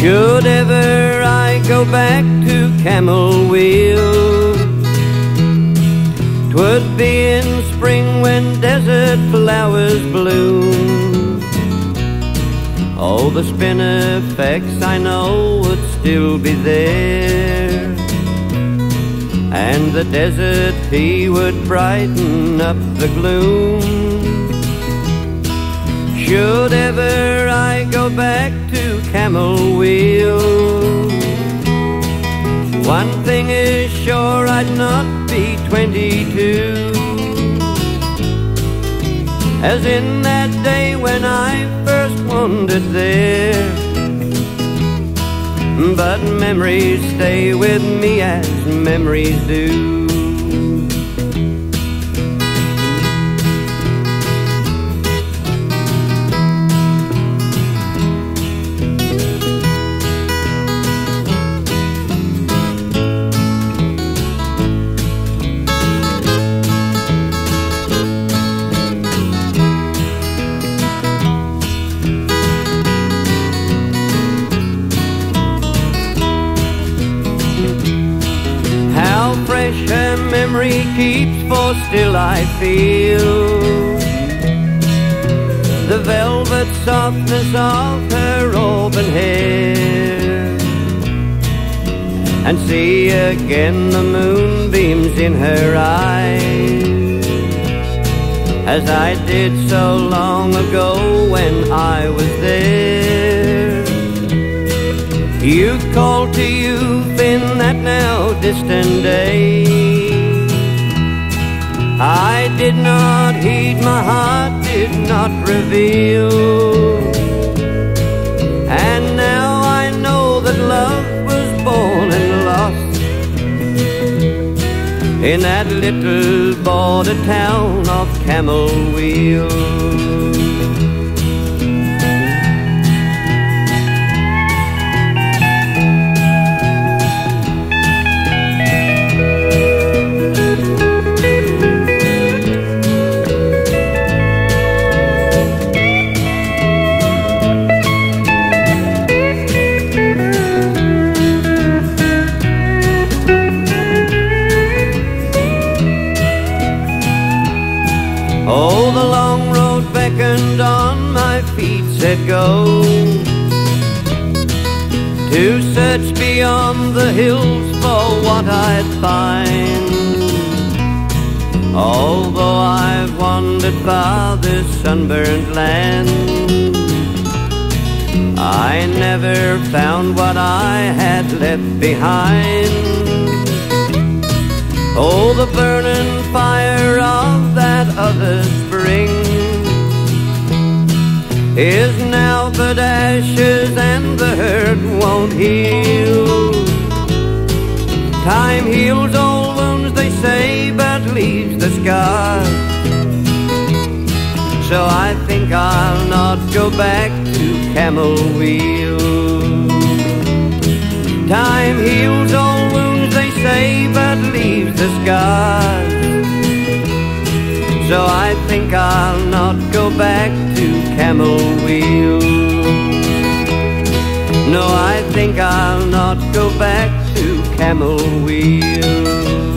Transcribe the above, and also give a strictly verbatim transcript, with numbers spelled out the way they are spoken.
Should ever I go back to Camooweal, 'twould be in spring when desert flowers bloom. Oh, the spinifex I know would still be there, and the desert pea would brighten up the gloom. Should ever I go back to Camooweal, one thing is sure, I'd not be twenty-two, as in that day when I first wandered there. But memories stay with me as memories do. Fresh her memory keeps, for still I feel the velvet softness of her auburn hair, and see again the moonbeams in her eyes, as I did so long ago when I was there. You called to youth in that now distant day. I did not heed, my heart did not reveal, and now I know that love was born and lost in that little border town of Camooweal. Oh, the long road beckoned on, my feet said go, to search beyond the hills for what I'd find. Although I've wandered far this sunburned land, I never found what I had left behind. Oh, the burning fire of that other spring is now but ashes, and the hurt won't heal. Time heals all wounds, they say, but leaves the scars. So I think I'll not go back to Camooweal. Time heals all wounds, they say, but leaves the scars. So I think I'll not go back to Camooweal. No, I think I'll not go back to Camooweal.